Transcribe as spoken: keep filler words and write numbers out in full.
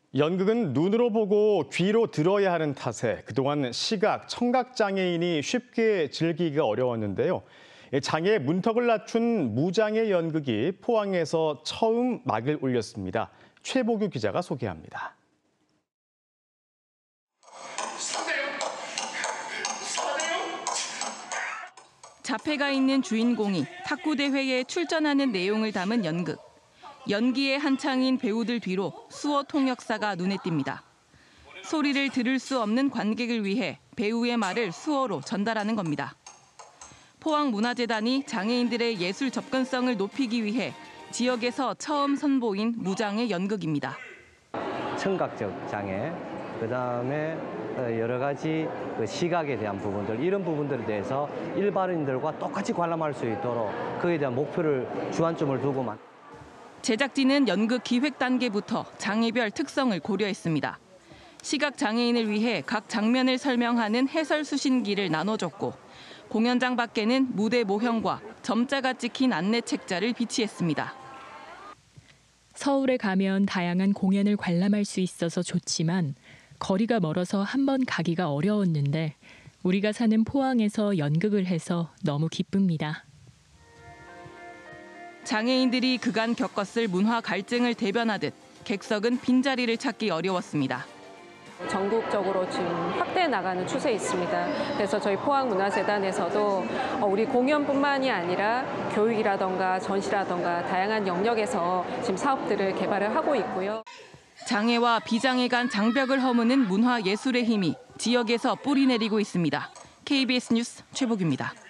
연극은 눈으로 보고 귀로 들어야 하는 탓에 그동안 시각, 청각 장애인이 쉽게 즐기기가 어려웠는데요. 장애의 문턱을 낮춘 무장애 연극이 포항에서 처음 막을 올렸습니다. 최보규 기자가 소개합니다. 자폐가 있는 주인공이 탁구 대회에 출전하는 내용을 담은 연극. 연기에 한창인 배우들 뒤로 수어 통역사가 눈에 띕니다. 소리를 들을 수 없는 관객을 위해 배우의 말을 수어로 전달하는 겁니다. 포항문화재단이 장애인들의 예술 접근성을 높이기 위해 지역에서 처음 선보인 무장애 연극입니다. 청각적 장애, 그다음에 여러 가지 시각에 대한 부분들, 이런 부분들에 대해서 일반인들과 똑같이 관람할 수 있도록 그에 대한 목표를 주안점을 두고만. 제작진은 연극 기획 단계부터 장애별 특성을 고려했습니다. 시각 장애인을 위해 각 장면을 설명하는 해설 수신기를 나눠줬고 공연장 밖에는 무대 모형과 점자가 찍힌 안내 책자를 비치했습니다. 서울에 가면 다양한 공연을 관람할 수 있어서 좋지만 거리가 멀어서 한 번 가기가 어려웠는데 우리가 사는 포항에서 연극을 해서 너무 기쁩니다. 장애인들이 그간 겪었을 문화 갈증을 대변하듯 객석은 빈자리를 찾기 어려웠습니다. 전국적으로 지금 확대해 나가는 추세에 있습니다. 그래서 저희 포항문화재단에서도 우리 공연뿐만이 아니라 교육이라던가 전시라던가 다양한 영역에서 지금 사업들을 개발을 하고 있고요. 장애와 비장애 간 장벽을 허무는 문화예술의 힘이 지역에서 뿌리내리고 있습니다. 케이비에스 뉴스 최보규입니다.